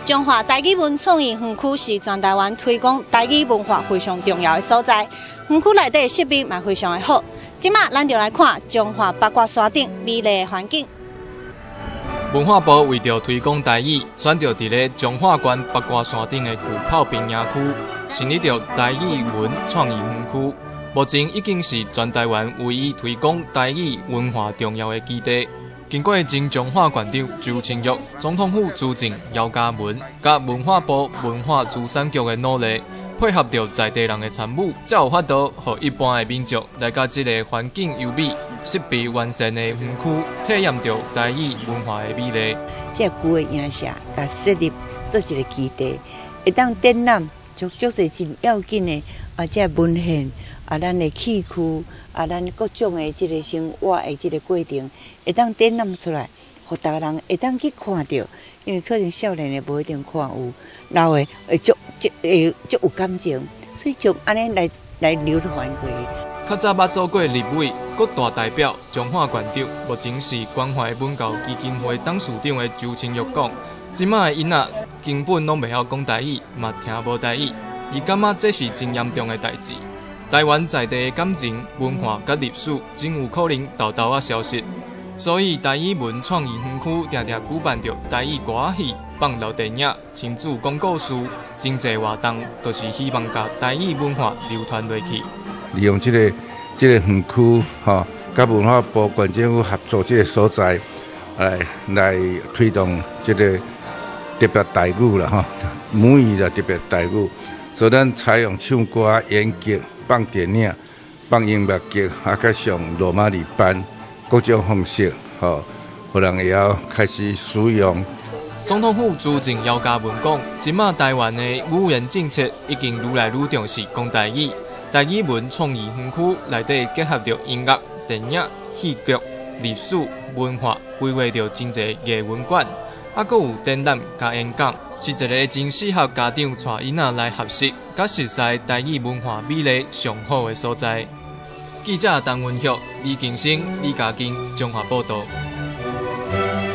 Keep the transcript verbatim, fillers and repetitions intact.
中华台语文创意园区是全台湾推广台语文化非常重要的所在。园区内底设备也非常的好。即马咱就来看中华八卦山顶美丽的环境。 文化部为着推广台语，选择伫咧中华关八卦山顶的古炮坪野区，成立着台语文创意园区。目前已经是全台湾唯一推广台语文化重要的基地。经过前中华馆长周清玉、总统府资政姚嘉文、甲文化部文化资产局的努力，配合着在地人的参与，才有法度，互一般的民众来到这个环境优美、设备完善的园区，体验着台语文化的美丽。 这旧的影社，甲设立做一个基地，会当展览足足侪真要紧的啊，这文献啊，咱的器具啊，咱各种的这个生活的这个过程，会当展览出来，互大家人会当去看到。因为可能少年的无一定看有，老的会足足会足有感情，所以就安尼来来流传过去。 较早捌做过立委、国大代表、中华馆长，目前是关怀文教基金会董事长的周清玉讲，即卖的囡仔根本拢袂晓讲台语，嘛听无台语，伊感觉这是真严重的代志。台湾在地的感情、文化甲历史，真有可能豆豆啊消失。所以台语文创意园区常常举办着台语歌仔戏、放流电影、亲子讲故事，真侪活动，都是希望把台语文化流传落去。 利用这个这个园区，哈，甲文化部、县政府合作这个所在，来来推动这个特别台语啦，哈，母语的特别台语。所以咱采用唱歌、演剧、放电影、放音乐剧，啊，加上罗马尼班。各种方式，吼，互人会晓开始使用。 总统府资政姚嘉文讲，即马台湾的语言政策已经愈来愈重视讲台语。台语文创意园区内底结合着音乐、电影、戏剧、历史、文化，规划着真侪艺文馆，啊，阁有展览甲演讲，是一个真适合家长带囡仔来学习，甲熟悉台语文化美丽上好的所在。记者陈文旭、李景生、李家金综合报道。